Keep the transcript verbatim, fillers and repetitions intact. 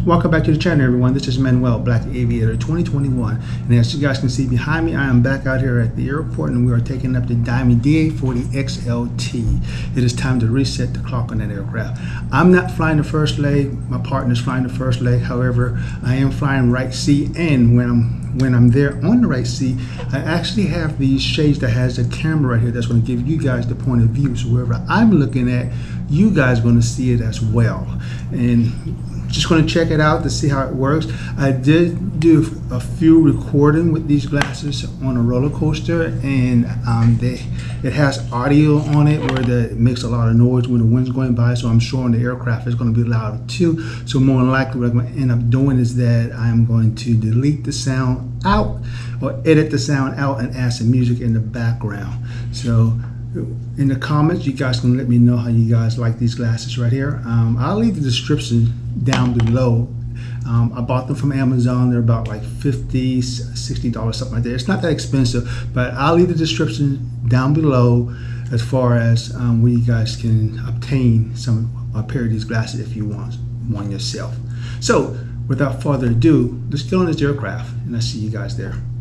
Welcome back to the channel, everyone. This is Manuel, Black Aviator twenty twenty-one, and as you guys can see behind me, I am back out here at the airport, and we are taking up the Diamond D A forty X L T. It is time to reset the clock on that aircraft. I'm not flying the first leg. My partner's flying the first leg. However, I am flying right seat, and when I'm when I'm there on the right seat, I actually have these shades that has a camera right here that's going to give you guys the point of view. So wherever I'm looking at, you guys are going to see it as well. And just going to check it out to see how it works. I did do a few recording with these glasses on a roller coaster, and um, they it has audio on it where the, it makes a lot of noise when the wind's going by, so I'm sure on the aircraft it's going to be loud too. So more than likely what I'm going to end up doing is that I'm going to delete the sound out or edit the sound out and add some music in the background. So in the comments, you guys can let me know how you guys like these glasses right here. Um, I'll leave the description down below. Um, I bought them from Amazon. They're about like fifty, sixty dollars, something like that. It's not that expensive, but I'll leave the description down below as far as um, where you guys can obtain some a pair of these glasses if you want one yourself. So without further ado, let's get on this aircraft, and I'll see you guys there.